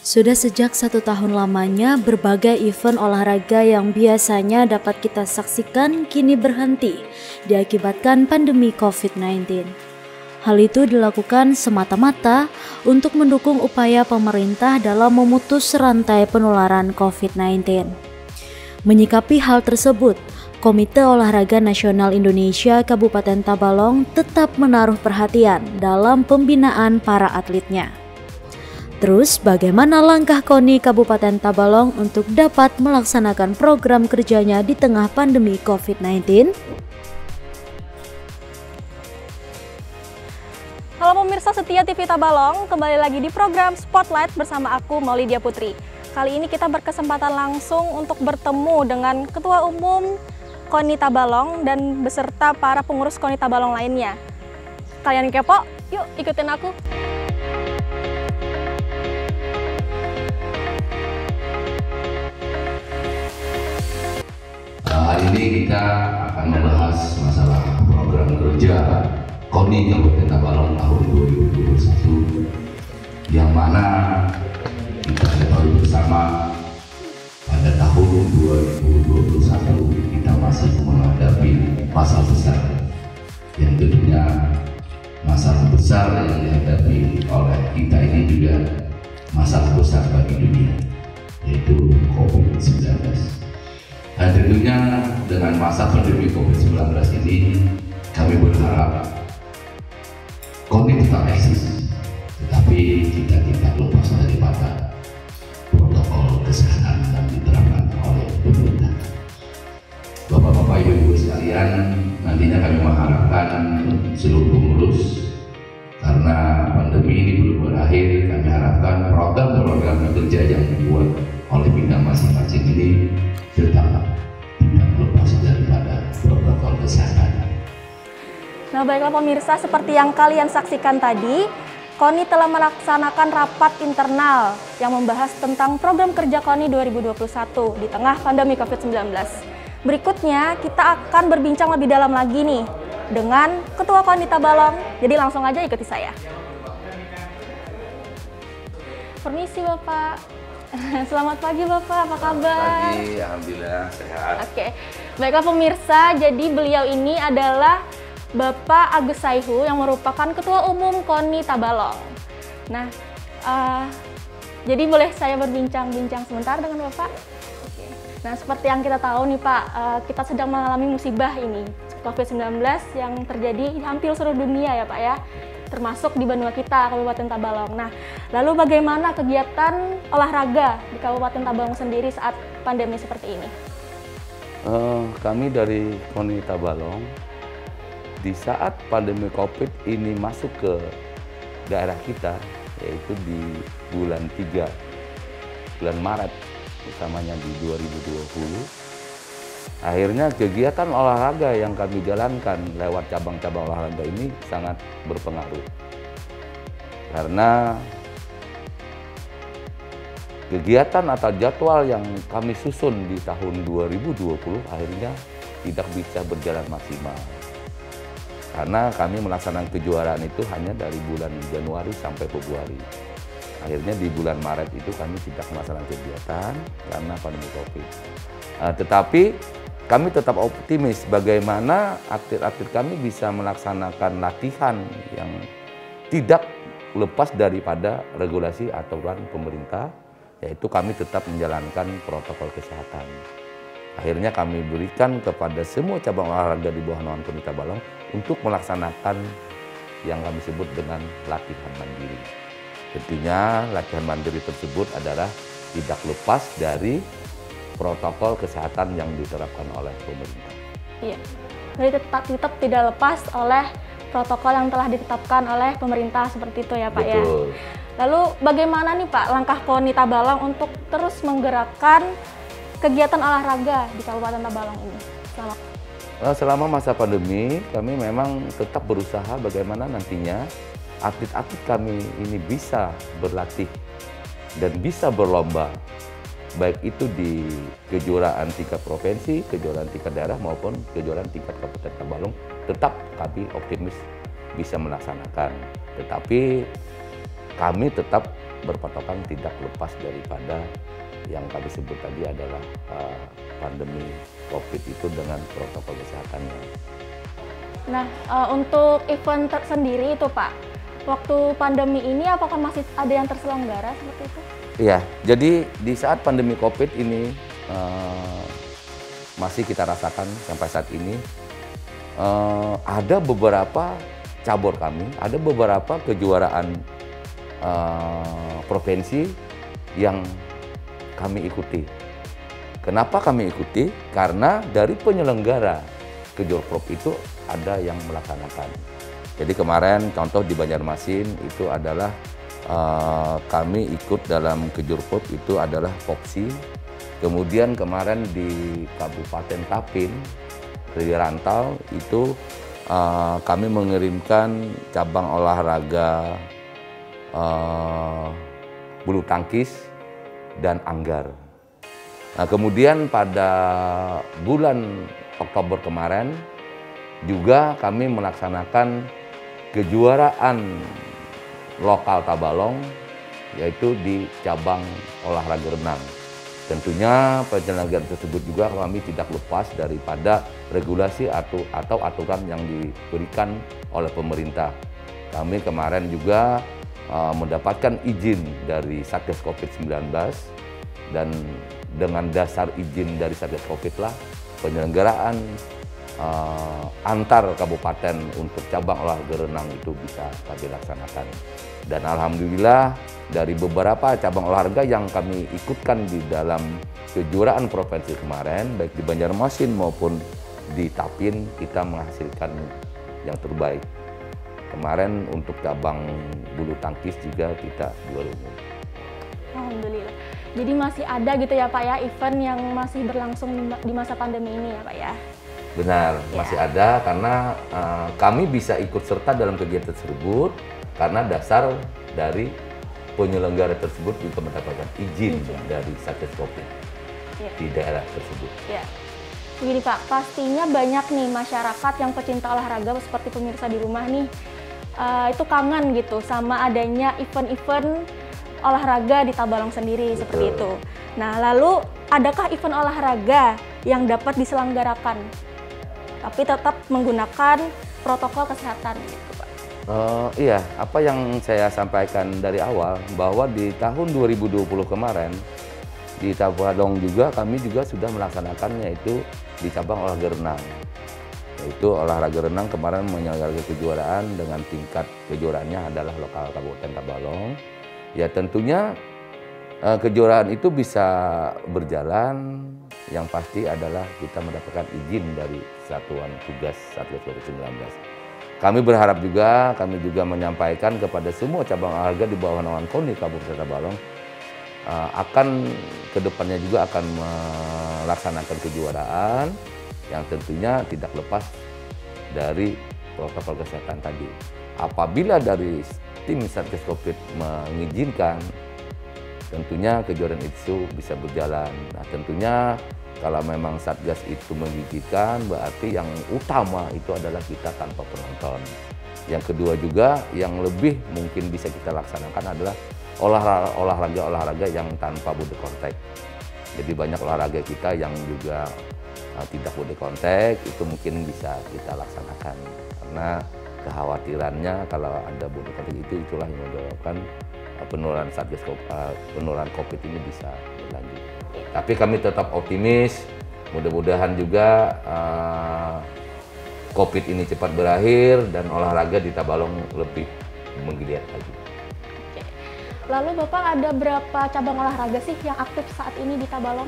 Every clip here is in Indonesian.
Sudah sejak 1 tahun lamanya, berbagai event olahraga yang biasanya dapat kita saksikan kini berhenti diakibatkan pandemi COVID-19. Hal itu dilakukan semata-mata untuk mendukung upaya pemerintah dalam memutus rantai penularan COVID-19. Menyikapi hal tersebut, Komite Olahraga Nasional Indonesia Kabupaten Tabalong tetap menaruh perhatian dalam pembinaan para atletnya. Terus, bagaimana langkah KONI Kabupaten Tabalong untuk dapat melaksanakan program kerjanya di tengah pandemi COVID-19? Halo pemirsa setia TV Tabalong, kembali lagi di program Spotlight bersama aku Maulidia Putri. Kali ini kita berkesempatan langsung untuk bertemu dengan Ketua Umum KONI Tabalong dan beserta para pengurus KONI Tabalong lainnya. Kalian kepo? Yuk ikutin aku. Hari ini kita akan membahas masalah program kerja KONI Kabupaten Tabalong tahun 2021 yang mana kita ketahui bersama pada tahun 2021 kita masih menghadapi masalah besar yang tentunya masalah besar yang dihadapi oleh kita ini juga masalah besar bagi dunia, yaitu COVID-19. Dan tentunya dengan masa pandemi COVID-19 ini kami berharap KONI tetap eksis, tetapi kita tidak lepas daripada protokol kesehatan yang diterapkan oleh pemerintah. Bapak-bapak, ibu-ibu sekalian, nantinya kami mengharapkan seluruh pengurus, karena pandemi ini belum berakhir, kami harapkan program-program kerja yang dibuat oleh bidang masing-masing ini tetap tidak lepas daripada protokol kesehatan. Nah baiklah pemirsa, seperti yang kalian saksikan tadi, KONI telah melaksanakan rapat internal yang membahas tentang program kerja KONI 2021 di tengah pandemi COVID-19. Berikutnya kita akan berbincang lebih dalam lagi nih dengan Ketua KONI Tabalong, jadi langsung aja ikuti saya. Permisi Bapak. Selamat pagi Bapak, apa kabar? Pagi, alhamdulillah sehat. Oke, baiklah pemirsa, jadi beliau ini adalah Bapak Agus Saihu yang merupakan Ketua Umum KONI Tabalong. Nah, jadi boleh saya berbincang-bincang sebentar dengan Bapak? Oke. Nah, seperti yang kita tahu nih Pak, kita sedang mengalami musibah ini, COVID-19 yang terjadi di hampir seluruh dunia ya Pak ya, termasuk di benua kita, Kabupaten Tabalong. Nah, lalu bagaimana kegiatan olahraga di Kabupaten Tabalong sendiri saat pandemi seperti ini? Kami dari KONI Tabalong, di saat pandemi COVID ini masuk ke daerah kita, yaitu di bulan 3, bulan Maret, utamanya di 2020, akhirnya kegiatan olahraga yang kami jalankan lewat cabang-cabang olahraga ini sangat berpengaruh. Karena kegiatan atau jadwal yang kami susun di tahun 2020 akhirnya tidak bisa berjalan maksimal. Karena kami melaksanakan kejuaraan itu hanya dari bulan Januari sampai Februari. Akhirnya di bulan Maret itu kami tidak melaksanakan kegiatan karena pandemi COVID. Tetapi kami tetap optimis bagaimana atlet-atlet kami bisa melaksanakan latihan yang tidak lepas daripada regulasi aturan pemerintah, yaitu kami tetap menjalankan protokol kesehatan. Akhirnya kami berikan kepada semua cabang olahraga di bawah naungan KONI Tabalong untuk melaksanakan yang kami sebut dengan latihan mandiri. Tentunya latihan mandiri tersebut adalah tidak lepas dari protokol kesehatan yang diterapkan oleh pemerintah. Iya, jadi tetap tidak lepas oleh protokol yang telah ditetapkan oleh pemerintah seperti itu ya Pak. Betul. Ya. Lalu bagaimana nih Pak langkah KONI Tabalong untuk terus menggerakkan kegiatan olahraga di Kabupaten Tabalong ini? Selama masa pandemi, kami memang tetap berusaha bagaimana nantinya atlet-atlet kami ini bisa berlatih dan bisa berlomba, baik itu di kejuaraan tingkat provinsi, kejuaraan tingkat daerah maupun kejuaraan tingkat Kabupaten Tabalong, tetap kami optimis bisa melaksanakan. Tetapi kami tetap berpatokan tidak lepas daripada yang kami sebut tadi adalah pandemi COVID itu dengan protokol kesehatannya. Nah, untuk event sendiri itu Pak, waktu pandemi ini apakah masih ada yang terselenggara seperti itu? Iya, jadi di saat pandemi COVID ini masih kita rasakan sampai saat ini, ada beberapa cabur kami, ada beberapa kejuaraan provinsi yang kami ikuti. Kenapa kami ikuti? Karena dari penyelenggara Kejurprov itu ada yang melaksanakan. Jadi kemarin contoh di Banjarmasin itu adalah kami ikut dalam Kejurprov itu adalah Popsi. Kemudian kemarin di Kabupaten Tapin, di Rantau itu kami mengirimkan cabang olahraga bulu tangkis dan anggar. Nah, kemudian pada bulan Oktober kemarin juga kami melaksanakan kejuaraan lokal Tabalong, yaitu di cabang olahraga renang. Tentunya penyelenggaraan tersebut juga kami tidak lepas daripada regulasi atau aturan yang diberikan oleh pemerintah. Kami kemarin juga mendapatkan izin dari Satgas COVID-19 dan dengan dasar izin dari Satgas COVID lah penyelenggaraan antar kabupaten untuk cabang olahraga renang itu bisa kami laksanakan. Dan alhamdulillah dari beberapa cabang olahraga yang kami ikutkan di dalam kejuaraan provinsi kemarin, baik di Banjarmasin maupun di Tapin, kita menghasilkan yang terbaik. Kemarin untuk cabang bulu tangkis juga kita juara umum. Alhamdulillah. Jadi masih ada gitu ya Pak ya event yang masih berlangsung di masa pandemi ini ya Pak ya? Benar, Ya. masih ada karena kami bisa ikut serta dalam kegiatan tersebut karena dasar dari penyelenggara tersebut juga mendapatkan izin dari Satgas COVID di daerah tersebut. Ya. Begini Pak, pastinya banyak nih masyarakat yang pecinta olahraga seperti pemirsa di rumah nih, itu kangen gitu sama adanya event-event olahraga di Tabalong sendiri. Betul. Seperti itu. Nah, lalu adakah event olahraga yang dapat diselenggarakan tapi tetap menggunakan protokol kesehatan gitu Pak? Iya, apa yang saya sampaikan dari awal bahwa di tahun 2020 kemarin di Tabalong juga kami juga sudah melaksanakannya itu di cabang olahraga renang. Yaitu olahraga renang kemarin menyelenggarakan kejuaraan dengan tingkat kejuaraannya adalah lokal Kabupaten Tabalong. Ya tentunya kejuaraan itu bisa berjalan, yang pasti adalah kita mendapatkan izin dari Satuan Tugas Satgas COVID-19. Kami berharap juga, kami juga menyampaikan kepada semua cabang olahraga di bawah naungan KONI Kabupaten Tabalong akan kedepannya juga akan melaksanakan kejuaraan yang tentunya tidak lepas dari protokol kesehatan tadi. Apabila dari tim Satgas COVID mengizinkan, tentunya kejuaraan itu bisa berjalan. Nah, tentunya kalau memang Satgas itu mengizinkan, berarti yang utama itu adalah kita tanpa penonton. Yang kedua juga, yang lebih mungkin bisa kita laksanakan adalah olahraga-olahraga yang tanpa body contact. Jadi banyak olahraga kita yang juga tidak body contact, itu mungkin bisa kita laksanakan. Karena kekhawatirannya kalau ada body contact itulah yang menyebabkan penularan COVID ini bisa berlanjut. Tapi kami tetap optimis, mudah-mudahan juga COVID ini cepat berakhir dan olahraga di Tabalong lebih menggeliat lagi. Lalu Bapak ada berapa cabang olahraga sih yang aktif saat ini di Tabalong?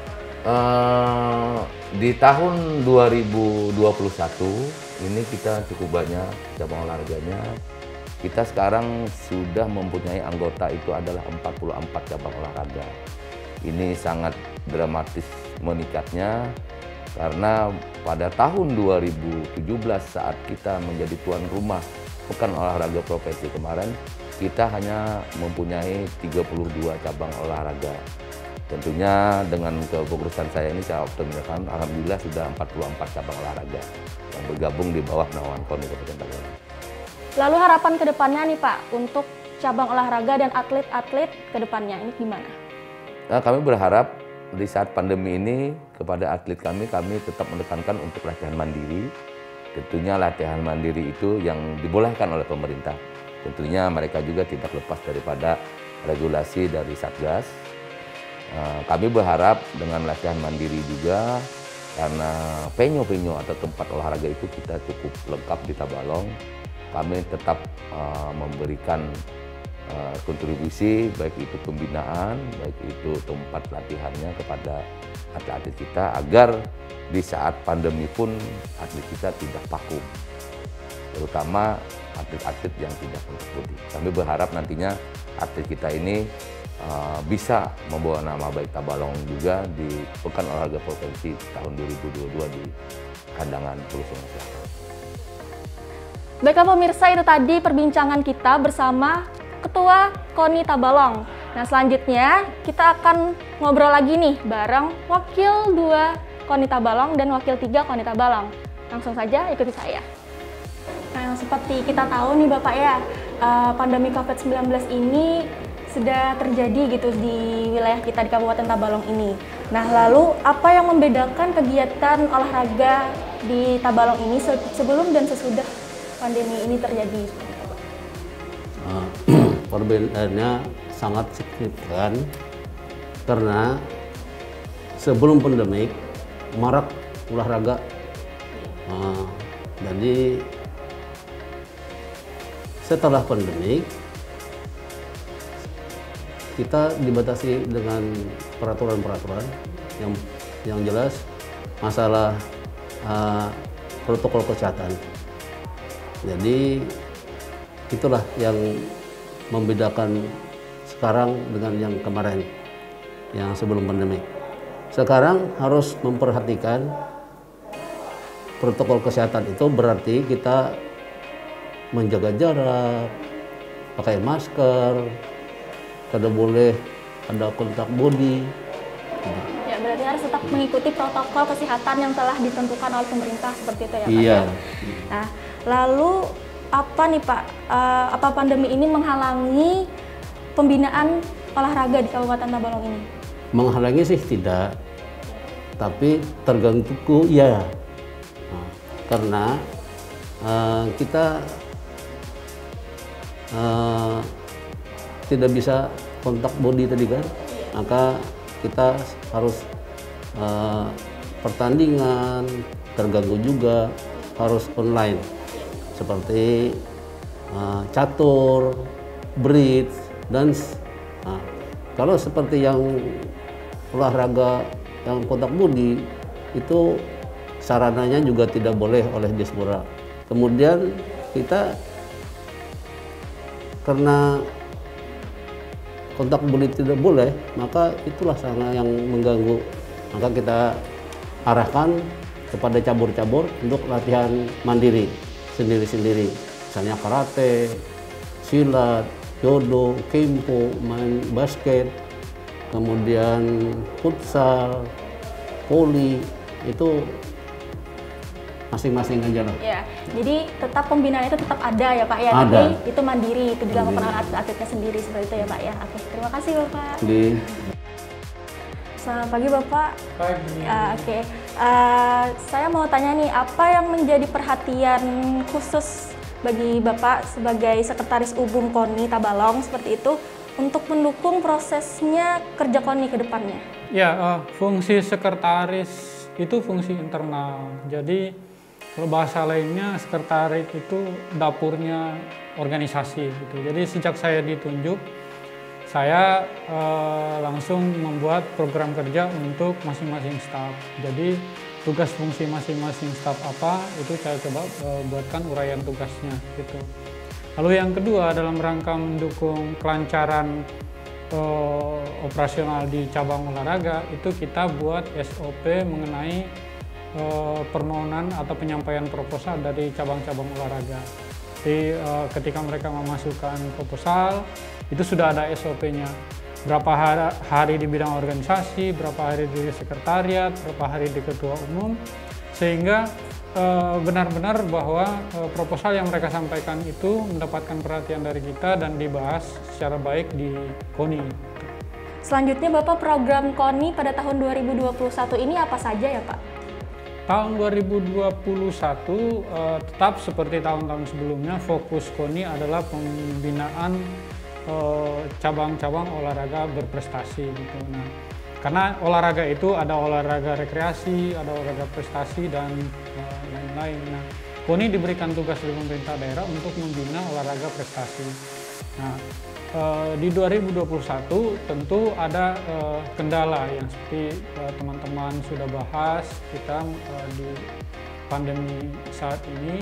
Di tahun 2021 ini kita cukup banyak cabang olahraganya. Kita sekarang sudah mempunyai anggota itu adalah 44 cabang olahraga. Ini sangat dramatis meningkatnya karena pada tahun 2017 saat kita menjadi tuan rumah Pekan Olahraga Provinsi kemarin, kita hanya mempunyai 32 cabang olahraga. Tentunya dengan kepengurusan saya ini saya optimiskan alhamdulillah sudah 44 cabang olahraga yang bergabung di bawah naungan KONI Kabupaten Tabalong. Lalu harapan kedepannya nih Pak untuk cabang olahraga dan atlet-atlet ke depannya? Ini gimana? Nah, kami berharap di saat pandemi ini kepada atlet kami tetap menekankan untuk latihan mandiri. Tentunya latihan mandiri itu yang dibolehkan oleh pemerintah. Tentunya mereka juga tidak lepas daripada regulasi dari Satgas. Kami berharap dengan latihan mandiri juga, karena penyo-penyo atau tempat olahraga itu kita cukup lengkap di Tabalong, kami tetap memberikan kontribusi, baik itu pembinaan, baik itu tempat latihannya kepada atlet-atlet kita, agar di saat pandemi pun atlet kita tidak vakum, terutama atlet-atlet yang tidak berstudi. Kami berharap nantinya atlet kita ini bisa membawa nama baik Tabalong juga di Pekan Olahraga Provinsi tahun 2022 di Kandangan Hulu Sungai Selatan. Baiklah pemirsa, itu tadi perbincangan kita bersama Ketua KONI Tabalong. Nah selanjutnya kita akan ngobrol lagi nih bareng Wakil 2 KONI Tabalong dan Wakil 3 KONI Tabalong. Langsung saja ikuti saya. Nah seperti kita tahu nih Bapak ya, pandemi COVID-19 ini sudah terjadi gitu di wilayah kita di Kabupaten Tabalong ini. Nah lalu apa yang membedakan kegiatan olahraga di Tabalong ini sebelum dan sesudah pandemi ini terjadi? Perbedaannya sangat signifikan karena sebelum pandemik marak olahraga, jadi setelah pandemik kita dibatasi dengan peraturan-peraturan yang jelas masalah protokol kesehatan. Jadi itulah yang membedakan sekarang dengan yang kemarin, yang sebelum pandemi. Sekarang harus memperhatikan protokol kesehatan, itu berarti kita menjaga jarak, pakai masker, tidak boleh ada kontak body. Ya, berarti harus tetap mengikuti protokol kesehatan yang telah ditentukan oleh pemerintah seperti itu ya Pak? Iya. Nah, lalu apa nih Pak, apa pandemi ini menghalangi pembinaan olahraga di Kabupaten Tabalong ini? Menghalangi sih tidak, tapi terganggu ya. Karena kita tidak bisa kontak body tadi kan, maka kita harus pertandingan terganggu juga, harus online seperti catur, bridge, dance. Nah, kalau seperti yang olahraga yang kontak body itu sarananya juga tidak boleh oleh Dispora. Kemudian kita karena kontak body tidak boleh, maka itulah sangat yang mengganggu. Maka kita arahkan kepada cabur-cabur untuk latihan mandiri sendiri-sendiri, misalnya karate, silat, judo, kempo, main basket, kemudian futsal, voli, itu masing-masing aja lah. Ya, jadi tetap pembinaan itu tetap ada ya Pak ya, Ada. tapi itu mandiri, itu dilakukan oleh atlet-atletnya sendiri seperti itu ya Pak ya. Oke, terima kasih Bapak. Selamat pagi Bapak. Pagi. Oke, saya mau tanya nih, apa yang menjadi perhatian khusus bagi Bapak sebagai Sekretaris Umum KONI Tabalong seperti itu untuk mendukung prosesnya kerja KONI ke depannya? Ya, fungsi sekretaris itu fungsi internal. Jadi kalau bahasa lainnya sekretaris itu dapurnya organisasi gitu. Jadi sejak saya ditunjuk, saya langsung membuat program kerja untuk masing-masing staf. Jadi tugas fungsi masing-masing staf apa itu saya coba buatkan uraian tugasnya gitu. Lalu yang kedua, dalam rangka mendukung kelancaran operasional di cabang olahraga, itu kita buat SOP mengenai permohonan atau penyampaian proposal dari cabang-cabang olahraga. Jadi ketika mereka memasukkan proposal, itu sudah ada SOP-nya. Berapa hari di bidang organisasi, berapa hari di sekretariat, berapa hari di ketua umum, sehingga benar-benar bahwa proposal yang mereka sampaikan itu mendapatkan perhatian dari kita dan dibahas secara baik di KONI. Selanjutnya Bapak, program KONI pada tahun 2021 ini apa saja ya Pak? Tahun 2021 tetap seperti tahun-tahun sebelumnya, fokus KONI adalah pembinaan cabang-cabang olahraga berprestasi gitu. Nah, karena olahraga itu ada olahraga rekreasi, ada olahraga prestasi dan lain-lain. Nah, KONI diberikan tugas dari pemerintah daerah untuk membina olahraga prestasi. Nah, di 2021 tentu ada kendala yang seperti teman-teman sudah bahas, kita di pandemi saat ini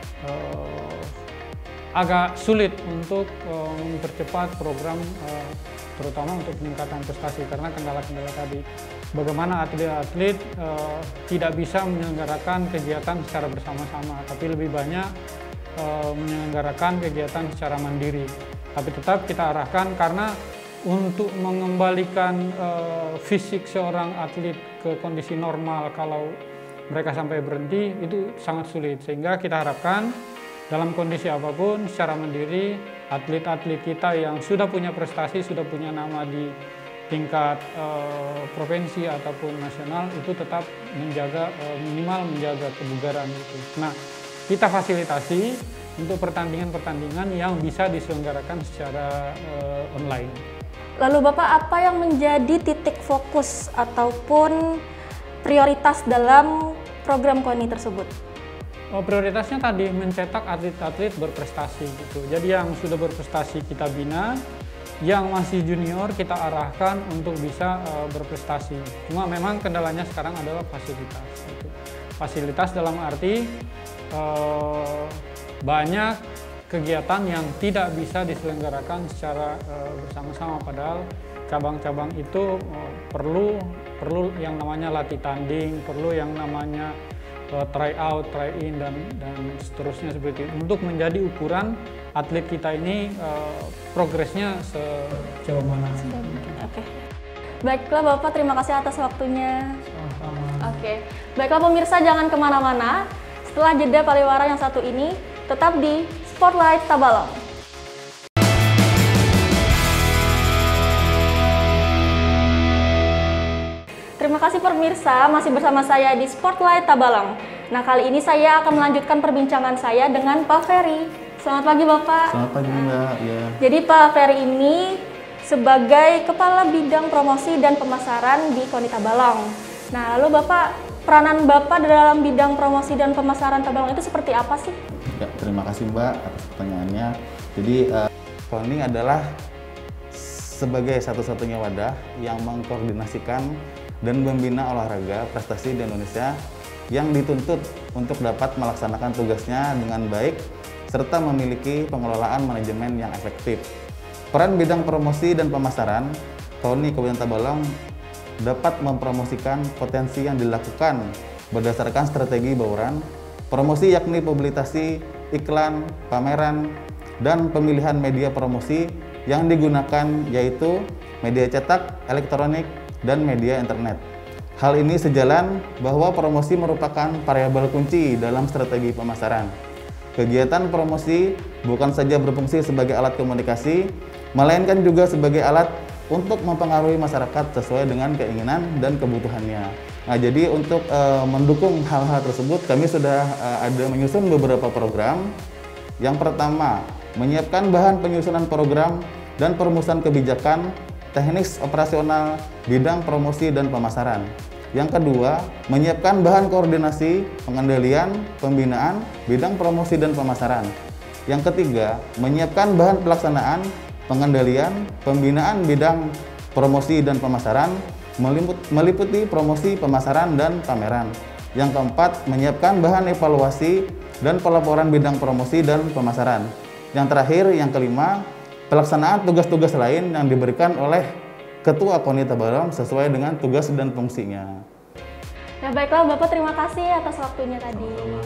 agak sulit untuk mempercepat program terutama untuk peningkatan prestasi karena kendala-kendala tadi. Bagaimana atlet-atlet tidak bisa menyelenggarakan kegiatan secara bersama-sama, tapi lebih banyak menyelenggarakan kegiatan secara mandiri. Tapi tetap kita arahkan karena untuk mengembalikan fisik seorang atlet ke kondisi normal kalau mereka sampai berhenti itu sangat sulit. Sehingga kita harapkan dalam kondisi apapun secara mandiri atlet-atlet kita yang sudah punya prestasi, sudah punya nama di tingkat provinsi ataupun nasional itu tetap menjaga minimal menjaga kebugaran itu. Nah, kita fasilitasi untuk pertandingan-pertandingan yang bisa diselenggarakan secara online. Lalu Bapak, apa yang menjadi titik fokus ataupun prioritas dalam program KONI tersebut? Prioritasnya tadi mencetak atlet-atlet berprestasi gitu. Jadi yang sudah berprestasi kita bina, yang masih junior kita arahkan untuk bisa berprestasi. Cuma memang kendalanya sekarang adalah fasilitas. Gitu. Fasilitas dalam arti banyak kegiatan yang tidak bisa diselenggarakan secara bersama-sama, padahal cabang-cabang itu perlu yang namanya latih tanding, perlu yang namanya try out, try in dan seterusnya seperti itu untuk menjadi ukuran atlet kita ini progresnya sejauh mana. Oke. Baiklah Bapak, terima kasih atas waktunya. Oke. Baiklah pemirsa, jangan kemana-mana. Setelah jeda pariwara yang satu ini, tetap di Spotlight Tabalong. Terima kasih pemirsa, masih bersama saya di Spotlight Tabalong. Nah, kali ini saya akan melanjutkan perbincangan saya dengan Pak Ferry. Selamat pagi Bapak. Selamat pagi Mbak. Ya. Jadi Pak Ferry ini sebagai Kepala Bidang Promosi dan Pemasaran di KONI Tabalong. Nah, lalu Bapak, peranan Bapak dalam bidang promosi dan pemasaran Tabalong itu seperti apa sih? Ya, terima kasih Mbak atas pertanyaannya. Jadi KONI adalah sebagai satu-satunya wadah yang mengkoordinasikan dan membina olahraga prestasi di Indonesia yang dituntut untuk dapat melaksanakan tugasnya dengan baik serta memiliki pengelolaan manajemen yang efektif. Peran bidang promosi dan pemasaran KONI Kabupaten Tabalong dapat mempromosikan potensi yang dilakukan berdasarkan strategi bauran promosi, yakni publikasi, iklan, pameran, dan pemilihan media promosi yang digunakan yaitu media cetak, elektronik, dan media internet. Hal ini sejalan bahwa promosi merupakan variabel kunci dalam strategi pemasaran. Kegiatan promosi bukan saja berfungsi sebagai alat komunikasi, melainkan juga sebagai alat untuk mempengaruhi masyarakat sesuai dengan keinginan dan kebutuhannya. Nah, jadi untuk mendukung hal-hal tersebut, kami sudah ada menyusun beberapa program. Yang pertama, menyiapkan bahan penyusunan program dan perumusan kebijakan teknis operasional bidang promosi dan pemasaran. Yang kedua, menyiapkan bahan koordinasi, pengendalian, pembinaan bidang promosi dan pemasaran. Yang ketiga, menyiapkan bahan pelaksanaan, pengendalian, pembinaan bidang promosi dan pemasaran, meliputi promosi, pemasaran, dan pameran. Yang keempat, menyiapkan bahan evaluasi dan pelaporan bidang promosi dan pemasaran. Yang terakhir, yang kelima, pelaksanaan tugas-tugas lain yang diberikan oleh Ketua KONI Tabalong sesuai dengan tugas dan fungsinya. Ya baiklah Bapak, terima kasih atas waktunya tadi.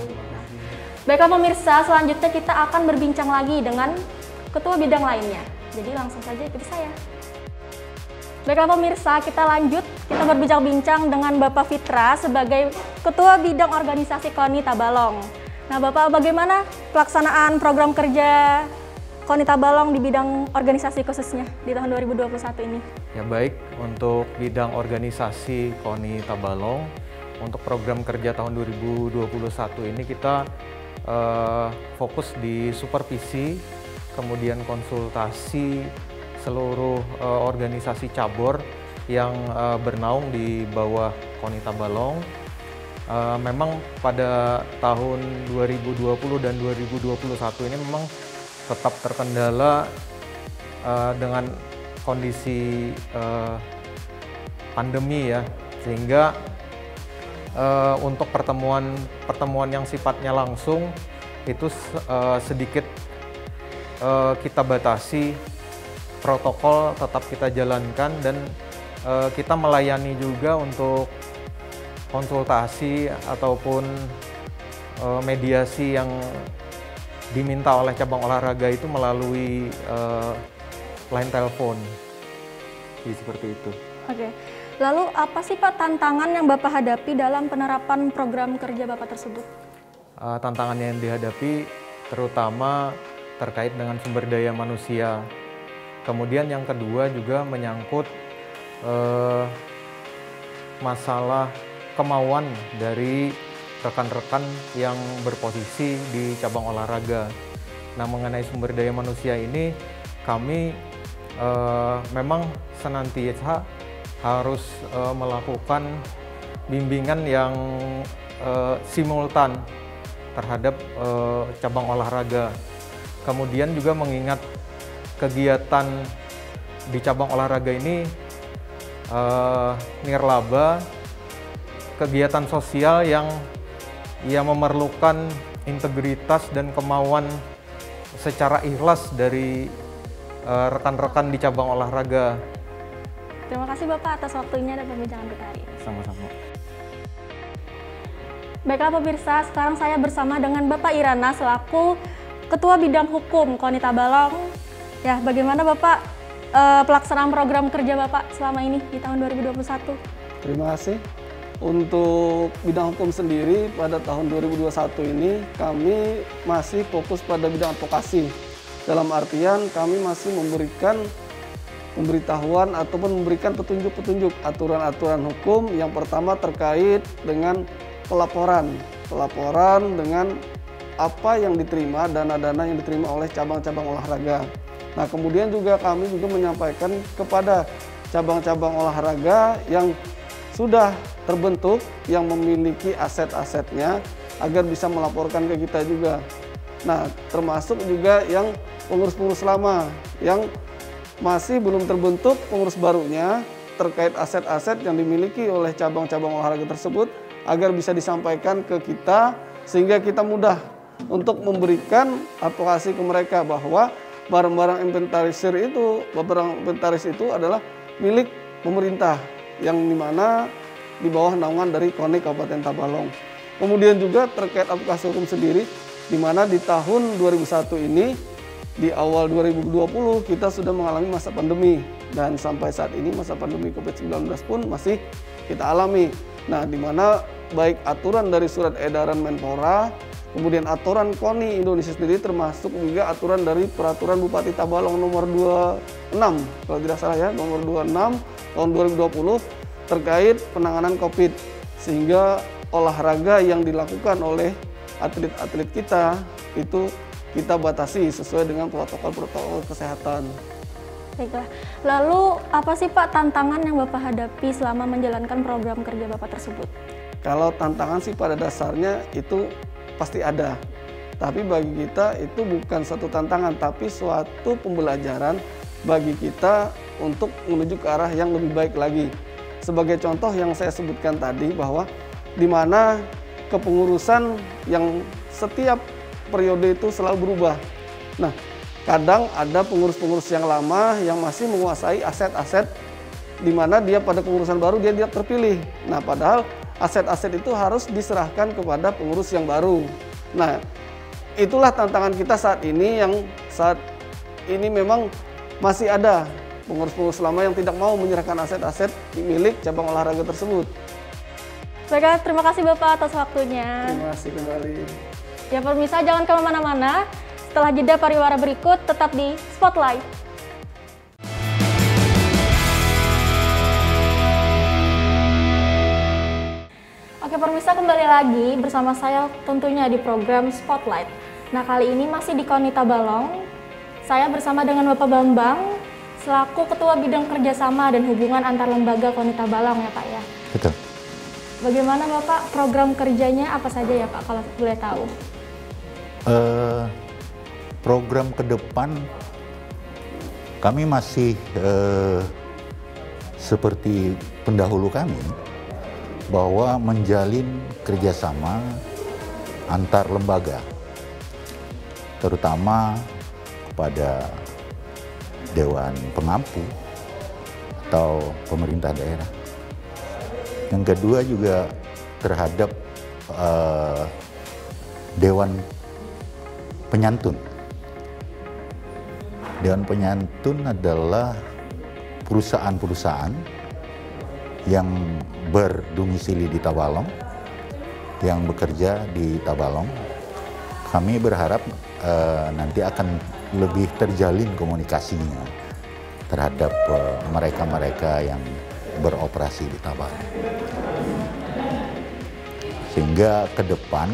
Baiklah pemirsa, selanjutnya kita akan berbincang lagi dengan ketua bidang lainnya. Jadi langsung saja ikuti saya. Baiklah pemirsa, kita lanjut. Kita berbincang-bincang dengan Bapak Fitra sebagai Ketua Bidang Organisasi KONI Tabalong. Nah, Bapak, bagaimana pelaksanaan program kerja KONI Tabalong di bidang organisasi khususnya di tahun 2021 ini? Ya baik, untuk bidang organisasi KONI Tabalong, untuk program kerja tahun 2021 ini kita fokus di supervisi, kemudian konsultasi seluruh organisasi cabur yang bernaung di bawah KONI Tabalong. Memang pada tahun 2020 dan 2021 ini memang tetap terkendala dengan kondisi pandemi ya, sehingga untuk pertemuan yang sifatnya langsung itu sedikit kita batasi, protokol tetap kita jalankan, dan kita melayani juga untuk konsultasi ataupun mediasi yang diminta oleh cabang olahraga itu melalui line telepon, seperti itu. Oke, lalu apa sih Pak tantangan yang Bapak hadapi dalam penerapan program kerja Bapak tersebut? Tantangan yang dihadapi terutama terkait dengan sumber daya manusia. Kemudian yang kedua juga menyangkut masalah kemauan dari rekan-rekan yang berposisi di cabang olahraga. Nah, mengenai sumber daya manusia ini kami memang senantiasa harus melakukan bimbingan yang simultan terhadap cabang olahraga. Kemudian juga mengingat kegiatan di cabang olahraga ini nirlaba, kegiatan sosial yang memerlukan integritas dan kemauan secara ikhlas dari rekan-rekan di cabang olahraga. Terima kasih Bapak atas waktunya dan perbincangan kita hari ini. Sama-sama. Baiklah pemirsa, sekarang saya bersama dengan Bapak Irana selaku Ketua Bidang Hukum KONI Tabalong. Ya, bagaimana Bapak pelaksanaan program kerja Bapak selama ini di tahun 2021? Terima kasih. Untuk bidang hukum sendiri pada tahun 2021 ini kami masih fokus pada bidang advokasi. Dalam artian kami masih memberikan pemberitahuan ataupun memberikan petunjuk-petunjuk aturan-aturan hukum. Yang pertama terkait dengan pelaporan dengan apa yang diterima, dana-dana yang diterima oleh cabang-cabang olahraga. Nah, kemudian juga kami juga menyampaikan kepada cabang-cabang olahraga yang sudah terbentuk, yang memiliki aset-asetnya agar bisa melaporkan ke kita juga. Nah, termasuk juga yang pengurus-pengurus lama yang masih belum terbentuk pengurus barunya terkait aset-aset yang dimiliki oleh cabang-cabang olahraga tersebut agar bisa disampaikan ke kita sehingga kita mudah untuk memberikan advokasi ke mereka bahwa barang-barang inventaris itu adalah milik pemerintah yang dimana di bawah naungan dari KONI Kabupaten Tabalong. Kemudian juga terkait advokasi hukum sendiri, di mana di tahun 2001 ini, di awal 2020 kita sudah mengalami masa pandemi, dan sampai saat ini masa pandemi COVID-19 pun masih kita alami. Nah, di mana baik aturan dari surat edaran Menpora, kemudian aturan KONI Indonesia sendiri, termasuk juga aturan dari peraturan Bupati Tabalong nomor 26, kalau tidak salah ya, nomor 26 tahun 2020 terkait penanganan COVID, sehingga olahraga yang dilakukan oleh atlet-atlet kita itu kita batasi sesuai dengan protokol-protokol kesehatan. Baiklah, lalu apa sih Pak tantangan yang Bapak hadapi selama menjalankan program kerja Bapak tersebut? Kalau tantangan sih pada dasarnya itu pasti ada, tapi bagi kita itu bukan satu tantangan, tapi suatu pembelajaran bagi kita untuk menuju ke arah yang lebih baik lagi. Sebagai contoh yang saya sebutkan tadi, bahwa di mana kepengurusan yang setiap periode itu selalu berubah. Nah, kadang ada pengurus-pengurus yang lama yang masih menguasai aset-aset di mana dia pada pengurusan baru dia tidak terpilih. Nah, padahal aset-aset itu harus diserahkan kepada pengurus yang baru. Nah, itulah tantangan kita saat ini, yang saat ini memang masih ada pengurus-pengurus lama yang tidak mau menyerahkan aset-aset milik cabang olahraga tersebut. Baiklah, terima kasih Bapak atas waktunya. Terima kasih kembali. Ya pemirsa, jangan kemana-mana. Setelah jeda pariwara berikut, tetap di Spotlight. Oke pemirsa, kembali lagi bersama saya tentunya di program Spotlight. Nah kali ini masih di KONI Tabalong. Saya bersama dengan Bapak Bambang selaku Ketua Bidang Kerjasama dan Hubungan Antar Lembaga KONI Tabalong ya Pak ya. Betul. Bagaimana Bapak program kerjanya apa saja ya Pak kalau boleh tahu? Program ke depan kami masih seperti pendahulu kami, bahwa menjalin kerjasama antar lembaga, terutama kepada Dewan Pengampu atau pemerintah daerah. Yang kedua juga terhadap Dewan Penyantun. Dewan Penyantun adalah perusahaan-perusahaan yang berdomisili di Tabalong, yang bekerja di Tabalong. Kami berharap nanti akan lebih terjalin komunikasinya terhadap mereka-mereka yang beroperasi di Tabalong. Sehingga ke depan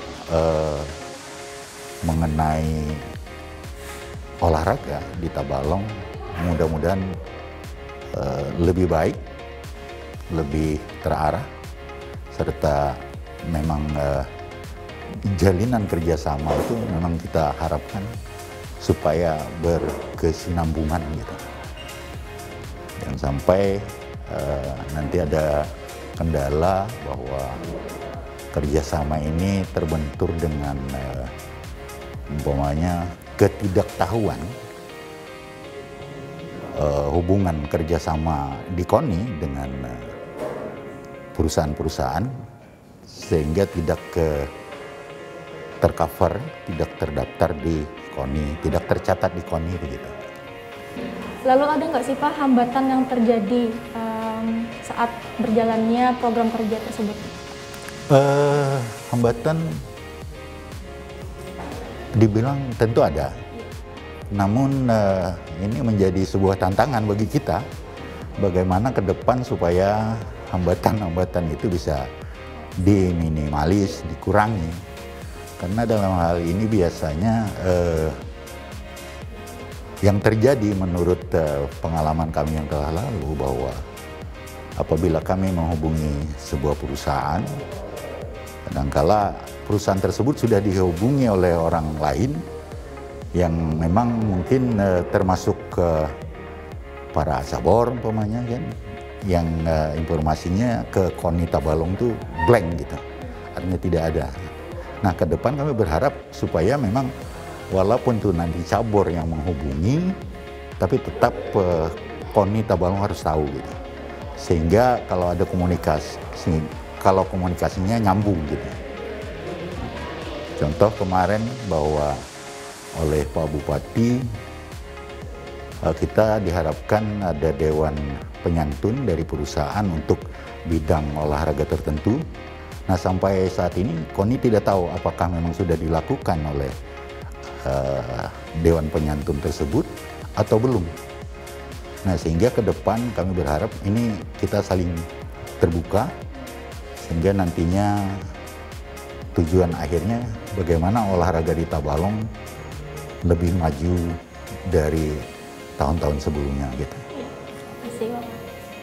mengenai olahraga di Tabalong mudah-mudahan lebih baik, lebih terarah, serta memang jalinan kerjasama itu memang kita harapkan supaya berkesinambungan gitu. Jangan sampai nanti ada kendala bahwa kerjasama ini terbentur dengan umpamanya ketidaktahuan hubungan kerjasama di KONI dengan perusahaan-perusahaan, sehingga tidak tercover, tidak terdaftar di KONI, tidak tercatat di KONI begitu. Lalu ada nggak sih Pak hambatan yang terjadi saat berjalannya program kerja tersebut? Hambatan dibilang tentu ada, namun ini menjadi sebuah tantangan bagi kita, bagaimana ke depan supaya hambatan-hambatan itu bisa diminimalis, dikurangi. Karena dalam hal ini biasanya yang terjadi menurut pengalaman kami yang telah lalu, bahwa apabila kami menghubungi sebuah perusahaan, kadangkala perusahaan tersebut sudah dihubungi oleh orang lain yang memang mungkin termasuk para cabur umpamanya kan, yang informasinya ke KONI Tabalong itu blank gitu, artinya tidak ada. Nah ke depan kami berharap supaya memang walaupun itu nanti cabur yang menghubungi, tapi tetap KONI Tabalong harus tahu gitu, sehingga kalau ada komunikasi, kalau komunikasinya nyambung gitu. Contoh kemarin bahwa oleh Pak Bupati kita diharapkan ada Dewan Penyantun dari perusahaan untuk bidang olahraga tertentu. Nah sampai saat ini KONI tidak tahu apakah memang sudah dilakukan oleh Dewan Penyantun tersebut atau belum. Nah sehingga ke depan kami berharap ini kita saling terbuka, sehingga nantinya tujuan akhirnya bagaimana olahraga di Tabalong lebih maju dari tahun-tahun sebelumnya gitu. Terima kasih.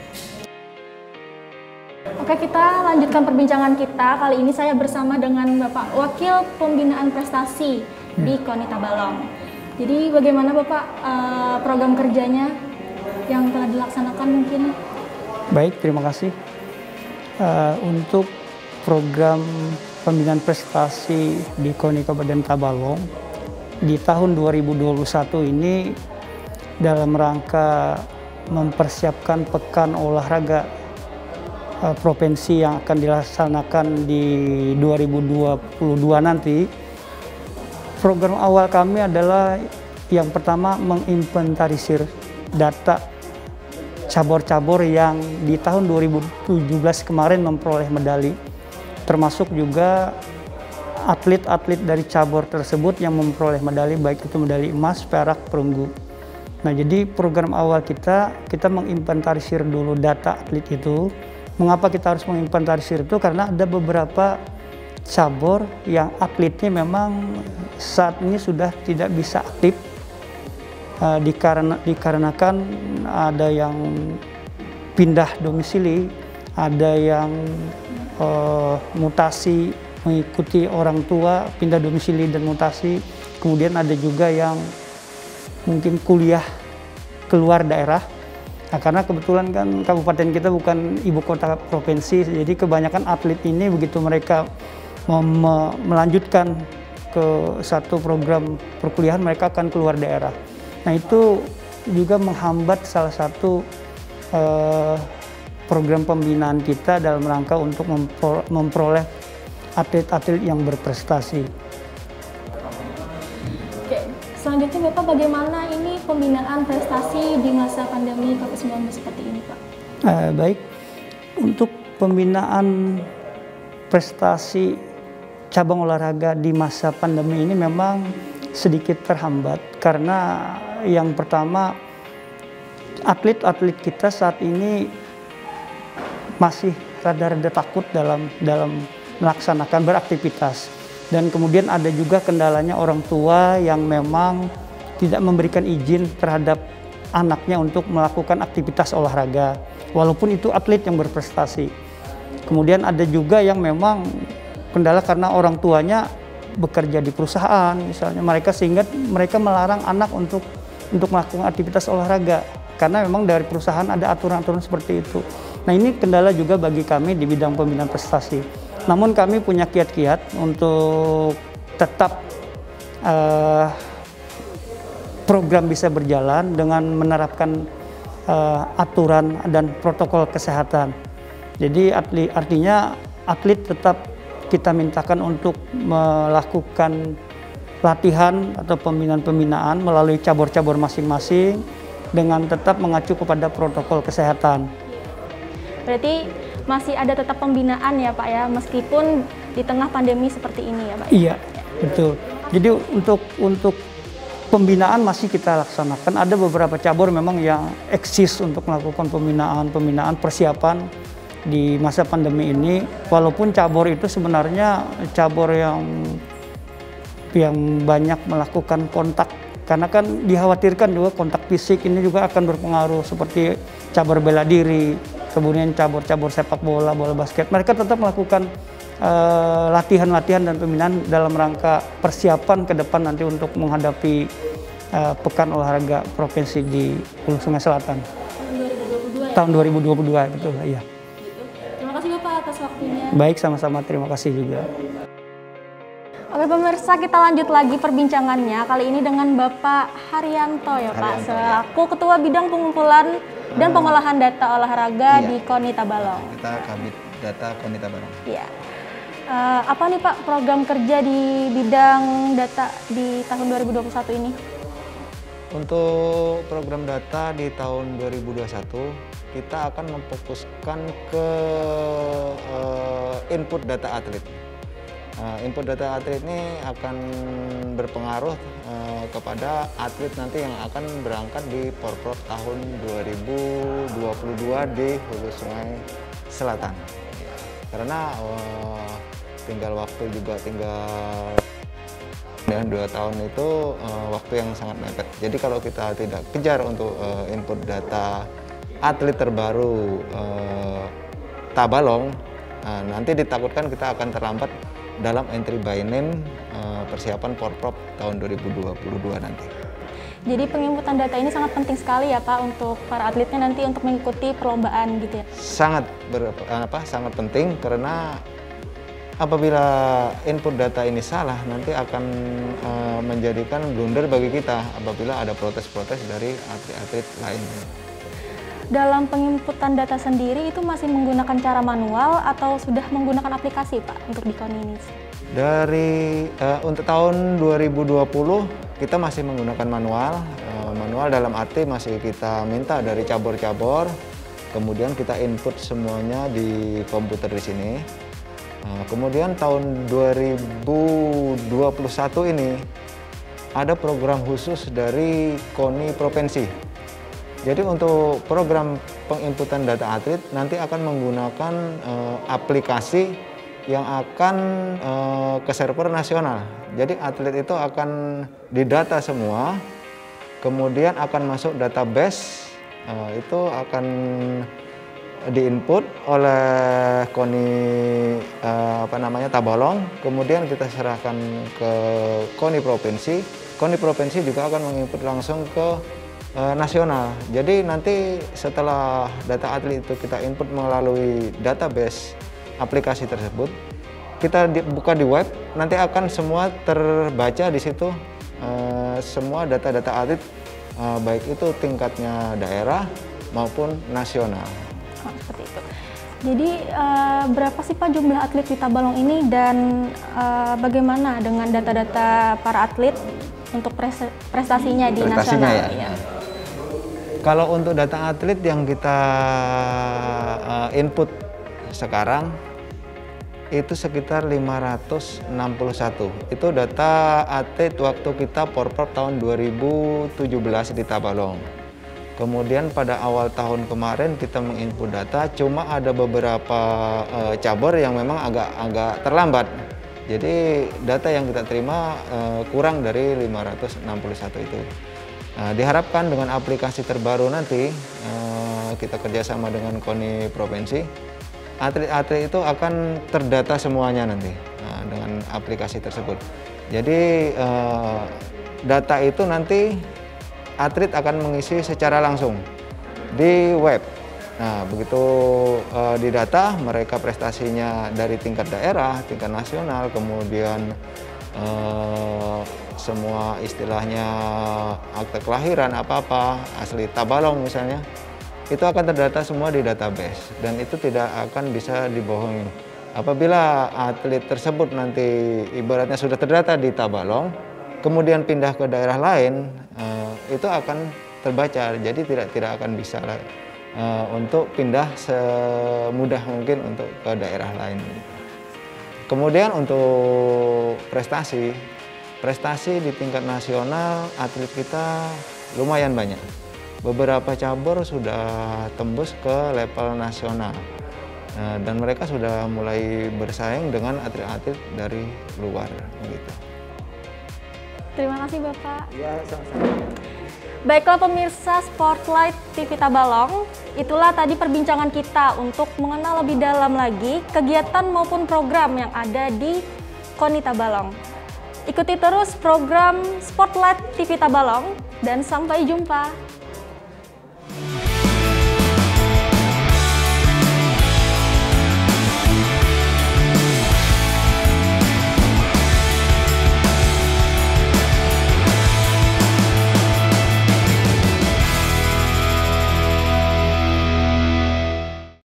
Oke, kita lanjutkan perbincangan kita. Kali ini saya bersama dengan Bapak Wakil Pembinaan Prestasi di KONI Tabalong. Jadi bagaimana Bapak program kerjanya yang telah dilaksanakan mungkin? Baik, terima kasih. Untuk program pembinaan prestasi di KONI Kabupaten Tabalong di tahun 2021 ini dalam rangka mempersiapkan Pekan Olahraga Provinsi yang akan dilaksanakan di 2022 nanti. Program awal kami adalah yang pertama menginventarisir data cabur-cabur yang di tahun 2017 kemarin memperoleh medali, termasuk juga atlet-atlet dari cabur tersebut yang memperoleh medali, baik itu medali emas, perak, perunggu. Nah, jadi program awal kita menginventarisir dulu data atlet itu. Mengapa kita harus menginventarisir itu? Karena ada beberapa cabur yang atletnya memang saat ini sudah tidak bisa aktif, dikarenakan ada yang pindah domisili, ada yang mutasi mengikuti orang tua, pindah domisili dan mutasi, kemudian ada juga yang mungkin kuliah keluar daerah. Nah, karena kebetulan kan kabupaten kita bukan ibu kota provinsi, jadi kebanyakan atlet ini begitu mereka melanjutkan ke satu program perkuliahan, mereka akan keluar daerah. Nah, itu juga menghambat salah satu program pembinaan kita dalam rangka untuk memperoleh atlet-atlet yang berprestasi. Selanjutnya Bapak, bagaimana ini pembinaan prestasi di masa pandemi COVID-19 seperti ini, Pak? Baik, untuk pembinaan prestasi cabang olahraga di masa pandemi ini memang sedikit terhambat karena yang pertama, atlet-atlet kita saat ini masih rada-rada takut dalam melaksanakan beraktivitas. Dan kemudian ada juga kendalanya orang tua yang memang tidak memberikan izin terhadap anaknya untuk melakukan aktivitas olahraga, walaupun itu atlet yang berprestasi. Kemudian ada juga yang memang kendala karena orang tuanya bekerja di perusahaan misalnya, sehingga mereka melarang anak untuk melakukan aktivitas olahraga karena memang dari perusahaan ada aturan-aturan seperti itu. Nah, ini kendala juga bagi kami di bidang pembinaan prestasi. Namun kami punya kiat-kiat untuk tetap program bisa berjalan dengan menerapkan aturan dan protokol kesehatan. Jadi artinya atlet tetap kita mintakan untuk melakukan latihan atau pembinaan melalui cabur-cabur masing-masing dengan tetap mengacu kepada protokol kesehatan. Berarti masih ada tetap pembinaan ya Pak ya, meskipun di tengah pandemi seperti ini ya Pak? Iya, betul. Jadi untuk pembinaan masih kita laksanakan. Ada beberapa cabur memang yang eksis untuk melakukan pembinaan persiapan di masa pandemi ini. Walaupun cabur itu sebenarnya cabur yang banyak melakukan kontak, karena kan dikhawatirkan juga kontak fisik ini juga akan berpengaruh, seperti cabur bela diri, kemudian cabur-cabur sepak bola, bola basket. Mereka tetap melakukan latihan-latihan dan pembinaan dalam rangka persiapan ke depan nanti untuk menghadapi Pekan Olahraga Provinsi di Hulu Sungai Selatan. Tahun 2022 ya? Betul, iya. Terima kasih Bapak atas waktunya. Baik, sama-sama, terima kasih juga. Oke pemirsa, kita lanjut lagi perbincangannya. Kali ini dengan Bapak Haryanto ya Pak, selaku Ketua Bidang Pengumpulan dan Pengolahan Data Olahraga di KONI Tabalong. Kita Kabid Data KONI Tabalong. Iya. Apa nih Pak program kerja di bidang data di tahun 2021 ini? Untuk program data di tahun 2021, kita akan memfokuskan ke input data atlet. Input data atlet ini akan berpengaruh kepada atlet nanti yang akan berangkat di Porprov tahun 2022 di Hulu Sungai Selatan. Karena tinggal waktu juga tinggal 2 tahun itu waktu yang sangat mepet. Jadi kalau kita tidak kejar untuk input data atlet terbaru Tabalong, nanti ditakutkan kita akan terlambat dalam entry by name persiapan Porprov tahun 2022 nanti. Jadi penginputan data ini sangat penting sekali ya Pak untuk para atletnya nanti untuk mengikuti perlombaan gitu ya? Sangat penting karena apabila input data ini salah nanti akan menjadikan blunder bagi kita apabila ada protes-protes dari atlet-atlet lainnya. Dalam penginputan data sendiri itu masih menggunakan cara manual atau sudah menggunakan aplikasi Pak untuk di KONI ini? Dari untuk tahun 2020 kita masih menggunakan manual manual dalam arti masih kita minta dari cabur-cabur, kemudian kita input semuanya di komputer di sini. Kemudian tahun 2021 ini ada program khusus dari KONI Provinsi. Jadi untuk program penginputan data atlet nanti akan menggunakan aplikasi yang akan ke server nasional. Jadi atlet itu akan didata semua, kemudian akan masuk database, itu akan diinput oleh KONI Tabalong, kemudian kita serahkan ke KONI Provinsi. KONI Provinsi juga akan menginput langsung ke nasional. Jadi nanti setelah data atlet itu kita input melalui database aplikasi tersebut, kita buka di web, nanti akan semua terbaca di situ, semua data-data atlet, baik itu tingkatnya daerah maupun nasional. Seperti itu. Jadi berapa sih Pak jumlah atlet di Tabalong ini dan bagaimana dengan data-data para atlet untuk prestasinya di nasional? Ya. Kalau untuk data atlet yang kita input sekarang itu sekitar 561. Itu data atlet waktu kita Porprov tahun 2017 di Tabalong. Kemudian pada awal tahun kemarin kita menginput data, cuma ada beberapa cabur yang memang agak terlambat. Jadi data yang kita terima kurang dari 561 itu. Diharapkan dengan aplikasi terbaru nanti, kita kerjasama dengan KONI Provinsi, atlet-atlet itu akan terdata semuanya nanti dengan aplikasi tersebut. Jadi data itu nanti atlet akan mengisi secara langsung di web. Nah, begitu didata, mereka prestasinya dari tingkat daerah, tingkat nasional, kemudian semua istilahnya akte kelahiran apa-apa, asli Tabalong misalnya, itu akan terdata semua di database dan itu tidak akan bisa dibohongi. Apabila atlet tersebut nanti ibaratnya sudah terdata di Tabalong, kemudian pindah ke daerah lain, itu akan terbaca, jadi tidak akan bisa untuk pindah semudah mungkin untuk ke daerah lain. Kemudian untuk prestasi di tingkat nasional atlet kita lumayan banyak. Beberapa cabur sudah tembus ke level nasional dan mereka sudah mulai bersaing dengan atlet-atlet dari luar gitu. Terima kasih Bapak. Ya, sama-sama. Baiklah pemirsa Spotlight TV Tabalong, itulah tadi perbincangan kita untuk mengenal lebih dalam lagi kegiatan maupun program yang ada di KONI Tabalong. Ikuti terus program Spotlight TV Tabalong dan sampai jumpa.